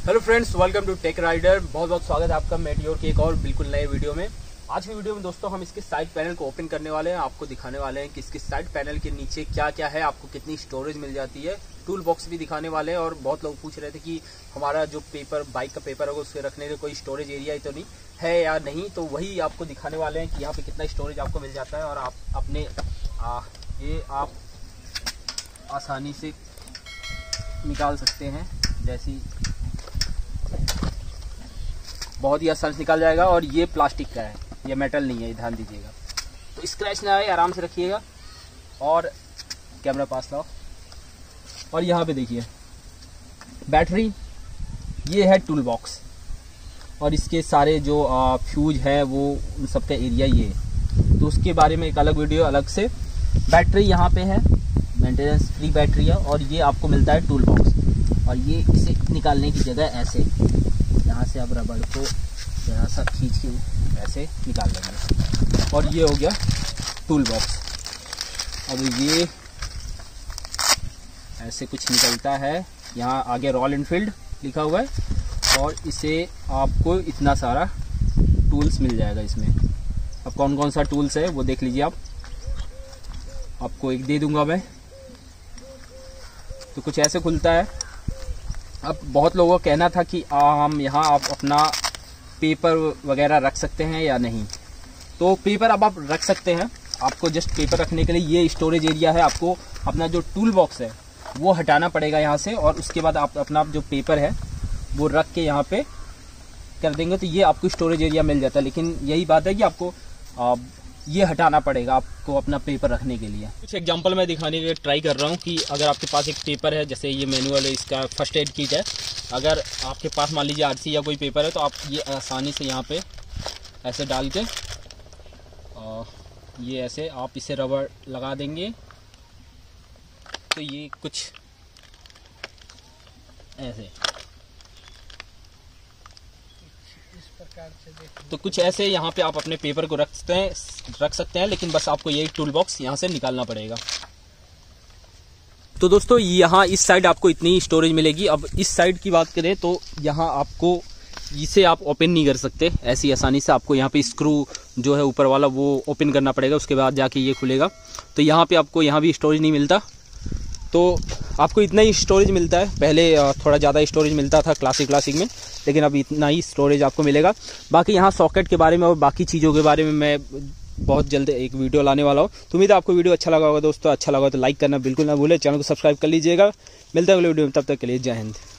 Hello friends, welcome to tech rider. बहुत बहुत स्वागत है आपका मेटियोर के एक और बिल्कुल नए वीडियो में। आज की वीडियो में दोस्तों हम इसके साइड पैनल को ओपन करने वाले हैं। आपको दिखाने वाले हैं कि इसके साइड पैनल के नीचे क्या क्या है, आपको कितनी स्टोरेज मिल जाती है। टूल बॉक्स भी दिखाने वाले हैं। और बहुत लोग पूछ रहे थे कि हमारा जो पेपर, बाइक का पेपर होगा, उसके रखने के कोई स्टोरेज एरिया ही तो नहीं है या नहीं, तो वही आपको दिखाने वाले हैं कि यहाँ पे कितना स्टोरेज आपको मिल जाता है। और आप अपने ये आप आसानी से निकाल सकते हैं। जैसी बहुत ही आसानी से निकल जाएगा। और ये प्लास्टिक का है, ये मेटल नहीं है, ध्यान दीजिएगा। तो स्क्रैच ना आए, आराम से रखिएगा। और कैमरा पास लाओ। और यहाँ पे देखिए बैटरी, ये है टूल बॉक्स। और इसके सारे जो फ्यूज है वो उन सब का एरिया ये है। तो उसके बारे में एक अलग वीडियो अलग से। बैटरी यहाँ पे है, मेंटेनेंस फ्री बैटरी है। और ये आपको मिलता है टूल बॉक्स। और ये इसे निकालने की जगह ऐसे, यहाँ से आप रबड़ को जरा सा खींच के ऐसे निकाल लेंगे। और ये हो गया टूल बॉक्स। अब ये ऐसे कुछ निकलता है। यहाँ आगे रॉयल एनफील्ड लिखा हुआ है। और इसे आपको इतना सारा टूल्स मिल जाएगा इसमें। अब कौन कौन सा टूल्स है वो देख लीजिए आप। आपको एक दे दूंगा मैं। तो कुछ ऐसे खुलता है। अब बहुत लोगों का कहना था कि हम यहाँ आप अपना पेपर वगैरह रख सकते हैं या नहीं। तो पेपर अब आप रख सकते हैं। आपको जस्ट पेपर रखने के लिए ये स्टोरेज एरिया है। आपको अपना जो टूल बॉक्स है वो हटाना पड़ेगा यहाँ से। और उसके बाद आप अपना जो पेपर है वो रख के यहाँ पे कर देंगे तो ये आपको स्टोरेज एरिया मिल जाता है। लेकिन यही बात है कि आपको ये हटाना पड़ेगा आपको अपना पेपर रखने के लिए। कुछ एग्जांपल मैं दिखाने के ट्राई कर रहा हूँ कि अगर आपके पास एक पेपर है, जैसे ये मैनुअल है, इसका फर्स्ट एड किट है। अगर आपके पास मान लीजिए आरसी या कोई पेपर है तो आप ये आसानी से यहाँ पे ऐसे डाल के ये ऐसे आप इसे रबड़ लगा देंगे तो ये कुछ ऐसे तो कुछ ऐसे यहाँ पे आप अपने पेपर को रख सकते हैं। लेकिन बस आपको ये टूल बॉक्स यहाँ से निकालना पड़ेगा। तो दोस्तों यहाँ इस साइड आपको इतनी स्टोरेज मिलेगी। अब इस साइड की बात करें तो यहाँ आपको इसे आप ओपन नहीं कर सकते ऐसी आसानी से। आपको यहाँ पे स्क्रू जो है ऊपर वाला वो ओपन करना पड़ेगा, उसके बाद जाके ये खुलेगा। तो यहाँ पे आपको यहाँ भी स्टोरेज नहीं मिलता। तो आपको इतना ही स्टोरेज मिलता है। पहले थोड़ा ज़्यादा स्टोरेज मिलता था क्लासिक में, लेकिन अब इतना ही स्टोरेज आपको मिलेगा। बाकी यहाँ सॉकेट के बारे में और बाकी चीज़ों के बारे में मैं बहुत जल्द एक वीडियो लाने वाला हूँ। तो उम्मीद है आपको वीडियो अच्छा लगा होगा दोस्तों। अच्छा लगा तो लाइक करना बिल्कुल ना भूलें। चैनल को सब्सक्राइब कर लीजिएगा। मिलते हैं अगले वीडियो में, तब तक के लिए जय हिंद।